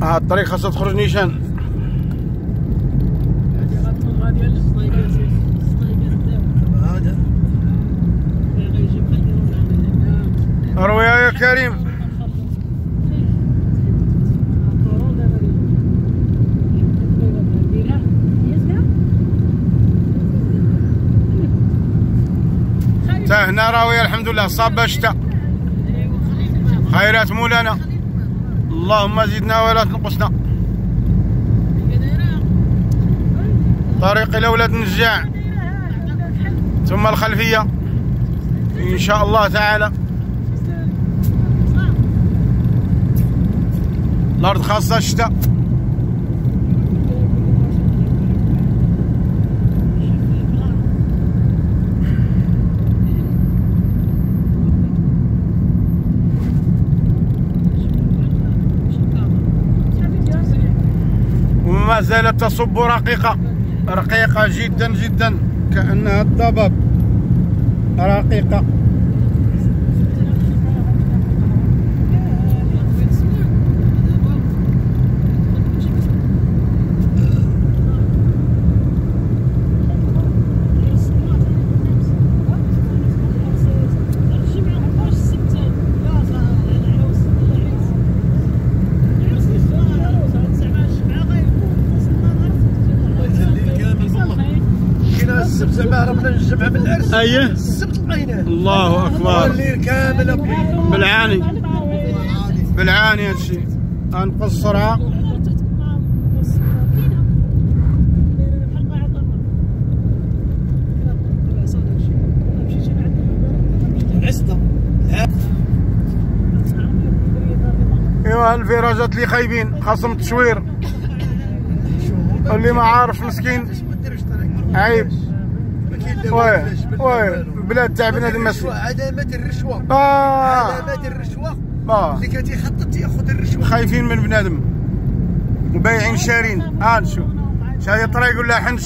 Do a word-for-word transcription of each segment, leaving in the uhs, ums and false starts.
ها الطريق خاصها تخرج نيشان. روي يا كريم. تا هنا راوية الحمد لله صابة الشتاء، خيرات مولانا، اللهم زدنا ولا تنقصنا. طريق إلى ولاد النجاع ثم الخلفية إن شاء الله تعالى. الأرض خاصة الشتاء. وما زالت تصب رقيقة رقيقة جدا جدا كأنها الضباب، رقيقة. زعما ربنا نجمع من العرس. اييه السبت لقيناه. الله اكبر. الليل كامل بالعاني بالعاني هادشي. غنقص السرعه. ايوا الفيراجات اللي خايبين خاصهم التشوير، اللي ما عارفش مسكين عيب. وي وي بلاد تاع بنادم مسكين. علامات الرشوه. اه علامات الرشوه. اه اللي كتيخطط ياخذ الرشوه. خايفين من بنادم وبايعين شارين. ها آه نشوف شاهي الطريق ولا حنش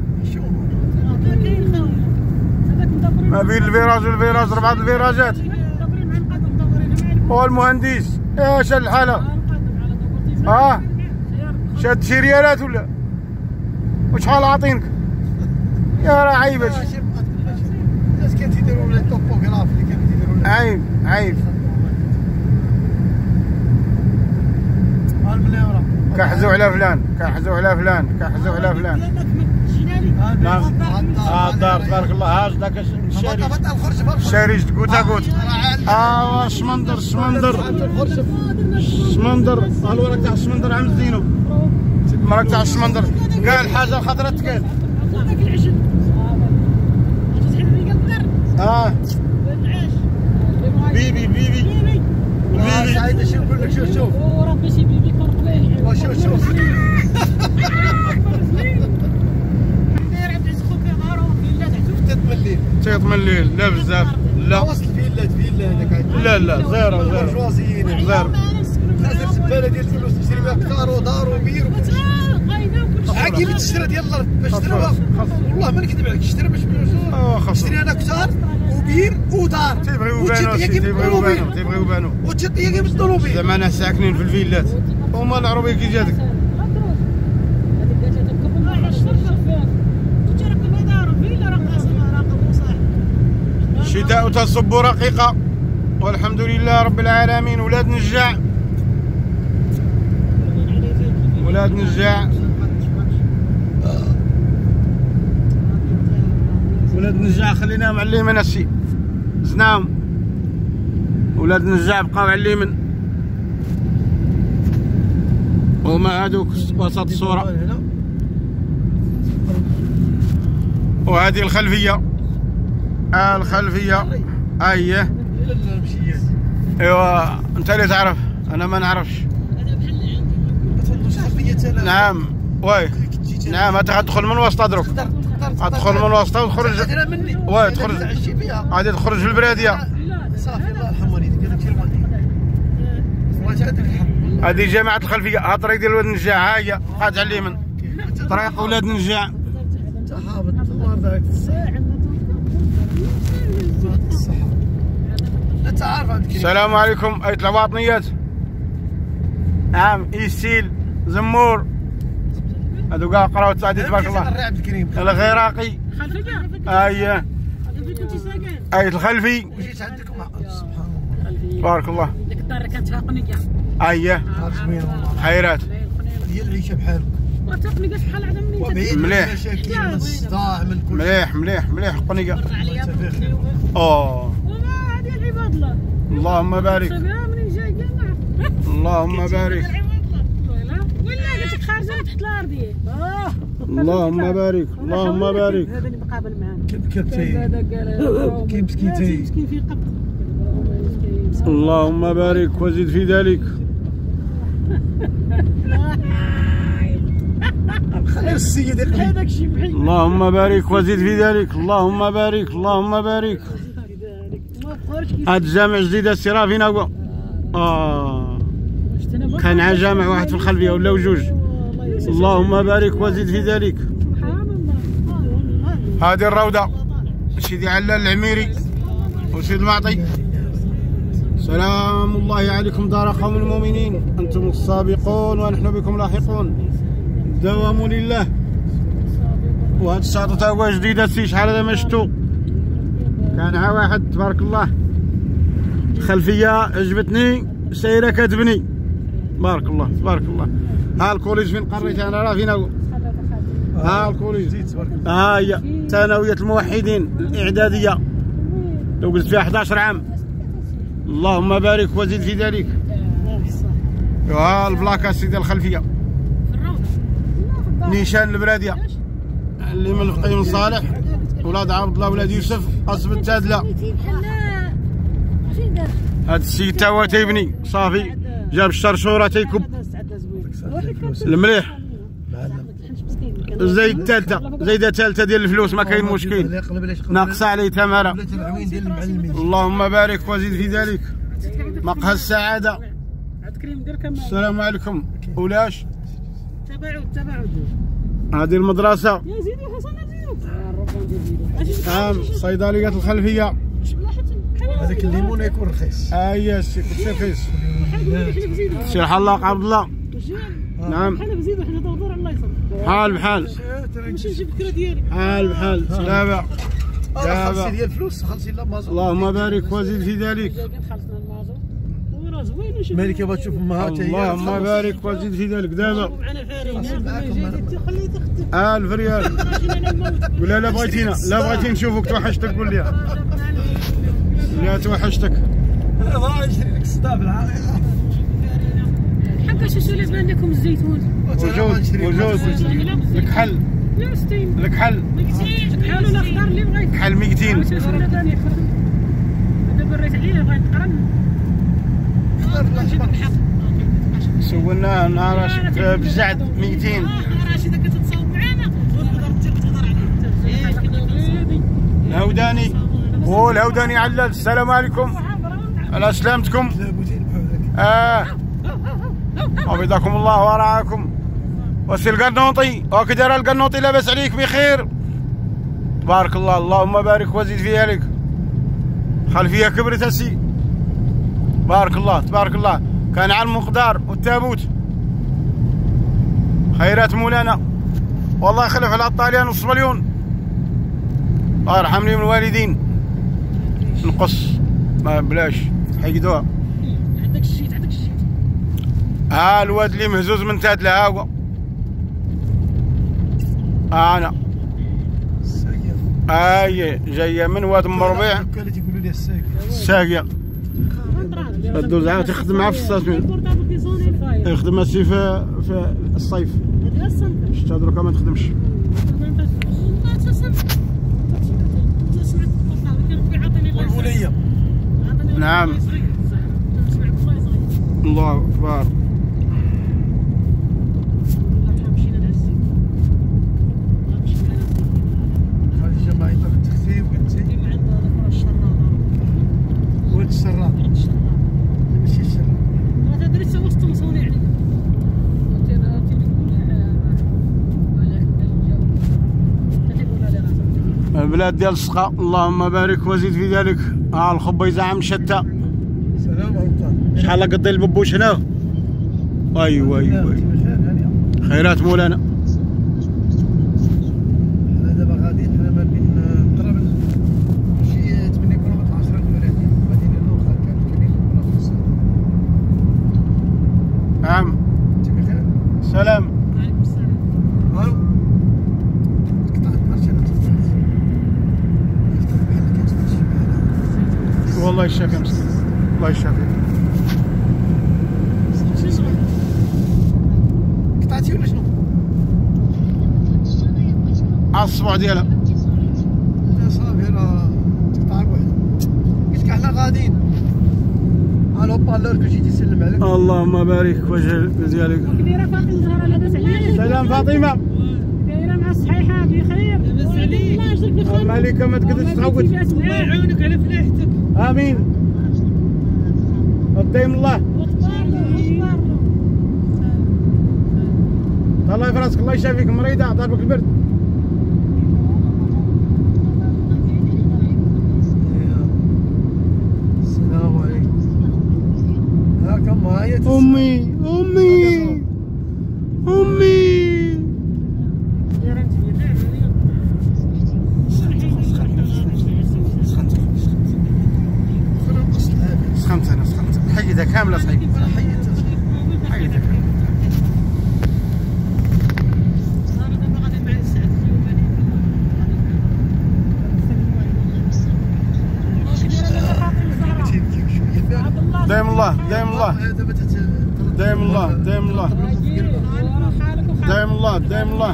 ما بين الفيراج والفيراج ربعة الفيراجات. هو المهندس ايش الحاله؟ اه شاد شي ريالات ولا وشحال عاطينك؟ يا راه عيب هادشي. الناس كانت يديروا لي التوبوغراف اللي كانوا يديروا. عيب عيب. كحزوا على فلان كحزوا على فلان كحزوا على فلان. نعم اه الدار تبارك الله. هاج داك الشاري الشاري تقوتا قوت. اه الشمندر الشمندر الشمندر. ها الورق تاع الشمندر عم زينو. المراك تاع الشمندر قال حاجه خطره تقال. اه بيبي بيبي بيبي. سعيد شوف نقول لك شوف شوف وربي شي بيبي كرقليه. شوف شوف من الليل تيط من الليل. لا بزاف لا وصل فيلات فيلا هذاك. لا لا زيرو زيرو برجوازيين زيرو. خاسر زباله ديال الفلوس تشري بها كتار ودار وبير وكلشي. عاقي اللي تشرى ديال الارض باش تشريها. والله ما نكذب عليك اشتري باش نشري انا كتار وبير ودار. تيبغيو بانو تيبغيو بانو تيبغيو بانو وتشطيه كيف الطوموبيل. زعما ناس ساكنين في الفيلات هما العروبيه كي جاتك. الشتاء تصب رقيقة والحمد لله رب العالمين. ولاد نجاع ولاد نجاع ولاد نجاع خليناهم على اليمين هسي زناهم. ولاد نجاع بقاو على اليمين وهما هادوك وسط الصورة. وهذه الخلفية آه الخلفية. اييه ايوا انت اللي تعرف انا ما نعرفش. نعم وي نعم انت غتدخل من وسط دروك. غتدخل من وسط وتخرج وي تخرج غادي تخرج في البرادية. صافي الله يرحم والديك قال لك شي والله عندك الحق. هذه جامعة الخلفية. ها الطريق ديال ولاد النجاع. ها هي بقات على اليمين طريق ولاد النجاع. انت حافظ الله يرضيك الصحة. انت عارف عندك. السلام عليكم اية الوطنيات. نعم إيسيل زمور هذو كاع قراو التعديل تبارك الله. عبد الكريم الغراقي اييه اية الخلفي وجيت عندكم سبحان الله بارك الله. ديك الدار كانت فيها قنيقه اييه زوين والله خيرات هي العيشه بحالك وتقنيقه شحال عاد منين مليح من الصداع من كل مليح مليح مليح قنيقه اوه وما هذه العباد الله اللهم بارك منين جاي كاع اللهم بارك ولا قلت لك خارجه تحت الارضيه اللهم بارك اللهم بارك. هذا اللي مقابل معانا كبكبتي كي مسكينتي مسكين في قبر اللهم بارك وزد في ذلك. خير السيد هذاك الشيء بحال اللهم بارك وزد في ذلك. اللهم بارك اللهم بارك. هاد الجامع جديد السيرة فينا هو اه كان ع جامع واحد في الخلفيه ولا جوج. اللهم بارك وزد في ذلك. هذه الروضه سيدي علال العميري وسيد المعطي. سلام الله عليكم دار قوم المؤمنين انتم السابقون ونحن بكم لاحقون دوام لله. وهذا الشاطئ تا هو جديد هادشي شحال هذا ما شفتو كان ع واحد تبارك الله. الخلفيه عجبتني سايره كتبني بارك الله تبارك الله. ها الكوليج فين قريت انا راه فينا هو. ها الكوليج ها هي ثانويه الموحدين الاعداديه لو قلت فيها حداش عام. اللهم بارك وزد في ذلك. ها البلاكه سيدي الخلفيه نيشان البراديه اللي من الفقيه صالح ولاد عبد الله ولاد يوسف قصب التادله. هاد السيد تا هو تيبني صافي جاب الشرشوره تيكب المليح. زايد الثالثه زايده الثالثه ديال الفلوس ما كاين مشكل ناقصه عليه تماره. اللهم بارك وزد في ذلك. مقهى السعاده. السلام عليكم ولاش تباعد تباعد هذه المدرسه. يا زيدي حسن زيدو نعم صيدليه الخلفيه. هذاك الليمون يكون رخيص. اييه السي كلشي رخيص. سي الحلاق عبد الله. نعم بحال بزيدو حنا دور الله يصلح حال بحال ماشي نجيب الكرا ديالي حال بحال دابا دابا خلصي ديال الفلوس خلصي لا مازو. اللهم بارك وزد في ذلك. خلصنا المازو وراه زوين وشوف مالك باغا تشوف امهات. اللهم بارك وزد في ذلك. دابا معنا فارين خلي تخدم ألف ريال. ولا لا بغيتينا لا بغيتي نشوفك توحشتك قول لي لا توحشتك. الله يشري لك الصداف العائله. حقا شو لازم لكم الزيتون وجود وجود الكحل الكحل الكحل ولا خضار اللي بغيت كحل ميتين. دابا ريت عليه بغيت نقرن نجيب الحق سولناه نهار بالزعد ميتين. راشده كتتصاوب معانا تقدر عليه الهوداني هو الهوداني علال. السلام عليكم على سلامتكم. اه حفظكم الله ورعاكم. وسي القنوطي وكدار القنوطي لاباس عليك بخير تبارك الله. اللهم بارك وزد في ذلك. خلفيه كبرت هسي بارك الله تبارك الله. كان على المقدار والتابوت خيرات مولانا والله يخلف على الطاليان والصبليون. الله يرحمني من الوالدين. نقص ما بلاش حيدوها. عندك الشيت عندك الشيت. ها الواد اللي مهزوز من تادله ها هو. انا اي جايه من واد ام ربيع. تيقولوا لي الساقيه الساقيه الدوز عاد يخدم معاه في الساسمين. يخدم هسي في في الصيف. شتا دروكا ما تخدمش. والبنيه نعم الله اكبر. هذه جماعه التخفيف وانتي ولد الشراب ماشي الشراب. هذا درت وسط مصوني عليه. البلاد ديال السقا. اللهم بارك وزيد في ذلك. ها الخبيزه عم شتى. سلام عليكم. شحال قضي الببوش هنا ايوه ايوه خيرات مولانا. حنا دابا غاديين، حنا ما بين قرب شي ثمانية كيلومتر عشرة كيلومتر غاديين للوخر كاين ولا خمسة. نعم. انت بخير؟ سلام. وعليكم السلام. الو. قطعت برشا والله يشافي مسكين، الله يشافي. قطعتي ولا شنو؟ على الصبع ديالها. لا صافي راه تقطع بوحدها. قلت لك حنا غاديين. الو بالور كلشي تيسلم عليك. اللهم بارك في وجه ديالك. كي دايره فاطمه الزهراء لاباس عليك؟ سلام فاطمه. دايره مع الصحيحه بخير؟ لاباس عليك؟ الله يجزيك بخير. الملكه ما تقدرش تعود. الله يعاونك على فلاحتك. امين. قدام الله. الله يفرسك، الله يشافيك، مريضه ضربك البرد. السلام عليكم. هاك امي امي امي امي. سخنت انا سخنت، حيدها كامله صحيح. حيدها كامله. دايم الله دايم الله دايم الله دايم الله دايم الله دايم الله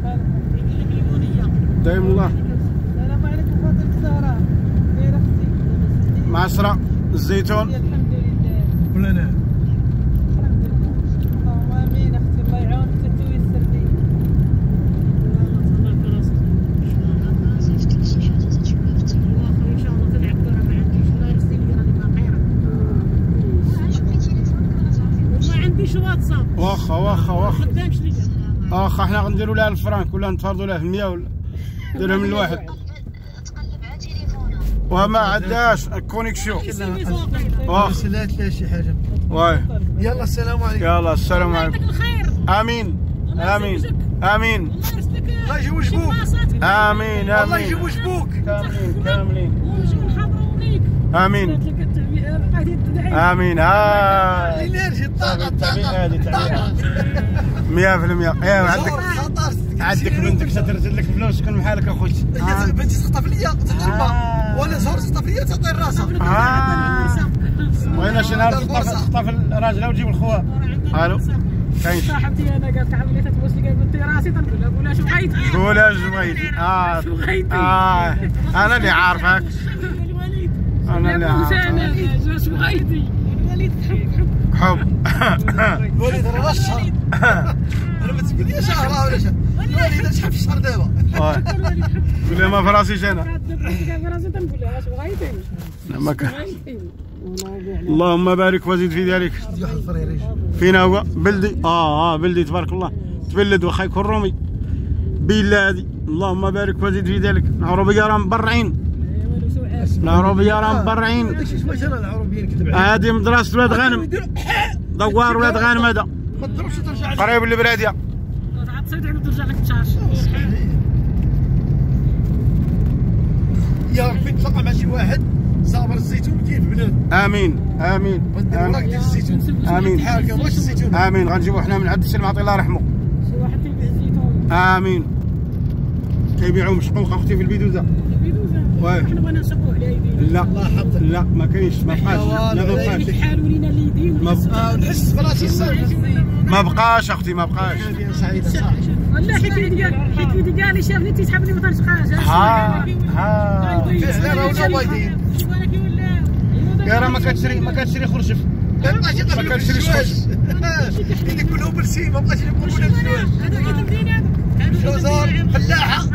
دايم الله. السلام عليكم فاطمه الزهراء. دايره اختي معصرة الزيتون. الحمد لله. ولا انا الحمد لله. اللهم امين اختي، الله يعاونك ويسر لي. الله في راسك. واخا ان شاء الله تلعب كره ما عنديش، الله يرسل لي راني فقيره. ما عنديش واتساب. واخا واخا ما واخا خدامش لي. واخا احنا غنديروا لها الفرانك ولا نتفرضوا لها في المية ولا نديرها من الواحد. وما عندهاش كونيكسيون. واخا رسلات لها شي حاجه. واي يلا السلام عليكم. يلا السلام عليكم. يعطيك الخير. امين امين امين الله يرزقك. الله يجي وجبوك. امين الله يجي امين وجبوك. كاملين كاملين ونجيو نحضروا ليك. امين امين. ها الانرجي الطاقه الطاقه هذه تعبيها مية في المية. ايوا عندك عندك بنتك ترسل لك فلوس شكون بحالك اخويا. بنتي تخطف ليا تضربها ولا زهر تخطف ليا تعطي راسها. اه وين شي نهار تخطف الراجل وتجيب الخوه. الو كاين صاحبتي انا قالت عمليه تبوس لي قالت بنتي راسي تنقول لها قولها شو بغيتي. قولها شو بغيتي. اه شو بغيتي. اه انا اللي عارفك. انا اللي عارفك. انا شو بغيتي. الوليد حب حب حب. الوليد راه الشهر. انا ما تقول لي شهر ولا شهر. الوليد شحال في الشهر دابا. قول لها ما في راسيش انا. في راسي تنقول لها اش بغيتي. ما كان. اللهم بارك وزيد في ذلك. فينا هو بلدي. اه اه بلدي تبارك الله تبلد واخا يكون رومي بلادي. اللهم بارك وزيد في ذلك. العروبيه راه مبرعين. العروبيه راه مبرعين. داكشي شويه انا العروبيين كذب عليك. هادي مدرسه ولاد غانم. دوار ولاد غانم هذا. ما تضربش ترجع قريب للبلاديه. تعطيت عم ترجع لك تشارج. يا ربي تلقى مع شي واحد صابر الزيتون كاين في بلاد. امين امين ودير وراك ديال الزيتون. امين حاجه واش الزيتون. امين غنجيبو حنا من عند السلم عطي الله يرحمه. شي واحد تيبيع الزيتون. امين. كيبيعوا مشقوق اختي في البيدوزه. واه حنا بغينا نسقوا على يدينا. لا لا ما كاينش ما بقاش لا ما بقاش حالوا لينا اليدين. ما بقاش نحس براسي صافي. ما بقاش اختي ما بقاش. سعيده صافي. والله حيت ديال حيت ديالي شافني تيسحبني ما تنسقاش. ها ها فعلا ولا بايدين. يا راه ما كتشري ما كتشري خرشف. ما بقاش ما كتشريش خرشف. يديك كله بالسي ما بقاش يقول ولا الزواج. هذا عيد المدينه. جزر فلاحه.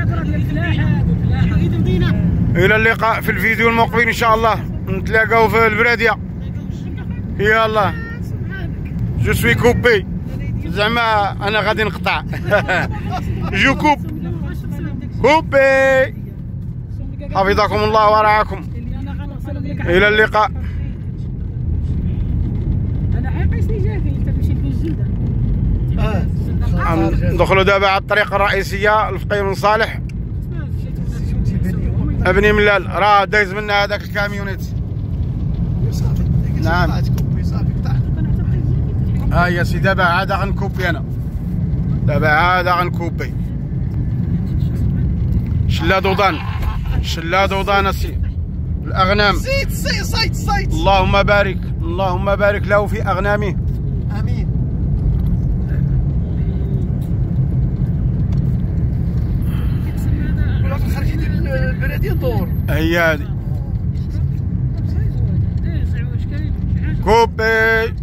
الى اللقاء في الفيديو المقبل ان شاء الله. نتلاقاو في البراديه. يلا جو سوي كوبي زعما انا غادي نقطع. جو كوب كوبي. حفظكم الله ورعاكم. الى اللقاء. انا عاقسني جاكي تمشي ندخلوا دابا على الطريق الرئيسيه لفقي بن صالح. ابني ملال راه دايز منا هذاك الكاميونيت. نعم ها يا سي دابا عاد غنكوبي انا، دابا عاد غنكوبي. شلاد وضان شلاد وضان سي الاغنام. زيد سي صيد صيد. اللهم بارك اللهم بارك له في اغنامه. امين. ولا في الخارجيه ديال البلديه ندور. هي هذه كوبي.